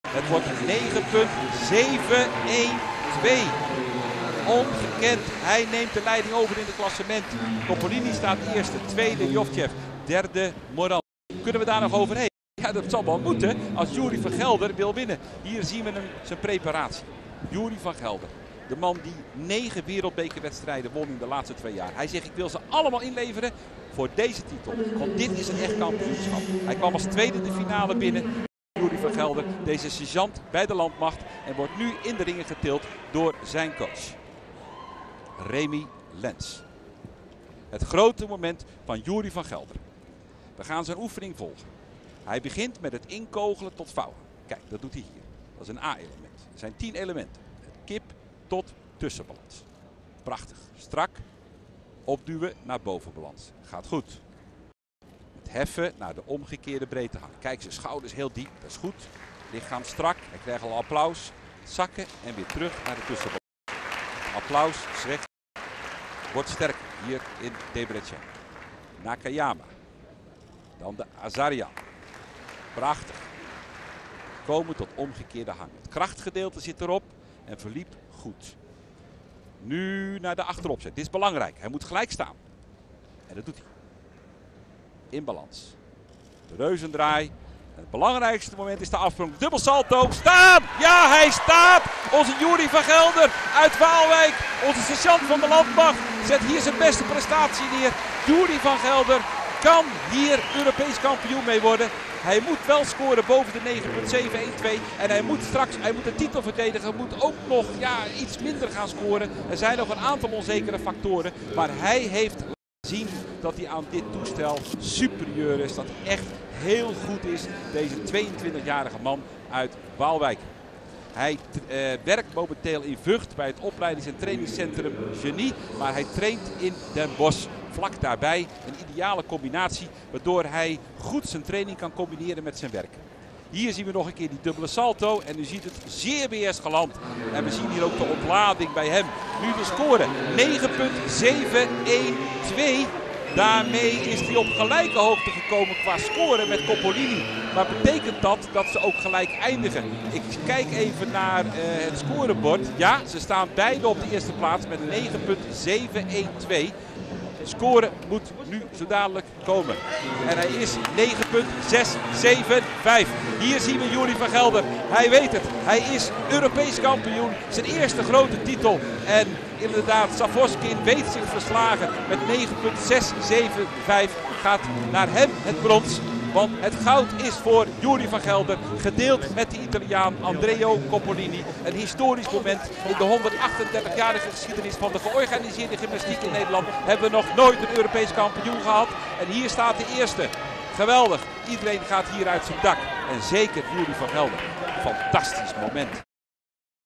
Het wordt 9.712. Ongekend. Hij neemt de leiding over in het klassement. Coppolini staat eerste, tweede Jovchev, derde Moran. Kunnen we daar nog overheen? Ja, dat zal wel moeten als Juri van Gelder wil winnen. Hier zien we hem zijn preparatie. Juri van Gelder. De man die 9 wereldbekerwedstrijden won in de laatste 2 jaar. Hij zegt, ik wil ze allemaal inleveren voor deze titel. Want dit is een echt kampioenschap. Hij kwam als tweede de finale binnen. Juri van Gelder, deze sergeant bij de landmacht. En wordt nu in de ringen getild door zijn coach. Remy Lens. Het grote moment van Juri van Gelder. We gaan zijn oefening volgen. Hij begint met het inkogelen tot vouwen. Kijk, dat doet hij hier. Dat is een A-element. Er zijn 10 elementen. Het kip tot tussenbalans. Prachtig. Strak. Opduwen naar bovenbalans. Gaat goed. Het heffen naar de omgekeerde breedtehang. Kijk, zijn schouders heel diep. Dat is goed. Lichaam strak. Hij krijgt al applaus. Zakken en weer terug naar de tussenbalans. Applaus. Slecht. Wordt sterker. Hier in Debrecen. Nakayama. Dan de Azarian. Prachtig. Komen tot omgekeerde hang. Het krachtgedeelte zit erop en verliep goed. Nu naar de achteropzet. Dit is belangrijk. Hij moet gelijk staan. En dat doet hij. In balans. De reuzendraai. En het belangrijkste moment is de afsprong. Dubbel salto. Staan! Ja, hij staat! Onze Juri van Gelder uit Waalwijk. Onze sergeant van de landmacht zet hier zijn beste prestatie neer. Juri van Gelder kan hier Europees kampioen mee worden. Hij moet wel scoren boven de 9.712 en hij moet de titel verdedigen. Moet ook nog iets minder gaan scoren. Er zijn nog een aantal onzekere factoren. Maar hij heeft laten zien dat hij aan dit toestel superieur is. Dat hij echt heel goed is, deze 22-jarige man uit Waalwijk. Hij werkt momenteel in Vught bij het opleidings- en trainingscentrum Genie. Maar hij traint in Den Bosch. Vlak daarbij een ideale combinatie waardoor hij goed zijn training kan combineren met zijn werk. Hier zien we nog een keer die dubbele salto en u ziet het zeer beheerst geland. En we zien hier ook de ontlading bij hem. Nu de score 9.712. Daarmee is hij op gelijke hoogte gekomen qua score met Coppolini. Maar betekent dat ze ook gelijk eindigen? Ik kijk even naar het scorebord. Ja, ze staan beide op de eerste plaats met 9.712. Scoren moet nu zo dadelijk komen. En hij is 9.675. Hier zien we Juri van Gelder. Hij weet het. Hij is Europees kampioen. Zijn eerste grote titel. En inderdaad, Savoskin weet zich verslagen. Met 9.675 gaat naar hem het brons. Want het goud is voor Juri van Gelder, gedeeld met de Italiaan Andrea Coppolini. Een historisch moment in de 138-jarige geschiedenis van de georganiseerde gymnastiek in Nederland. Hebben we nog nooit een Europees kampioen gehad. En hier staat de eerste. Geweldig. Iedereen gaat hier uit zijn dak. En zeker Juri van Gelder. Fantastisch moment.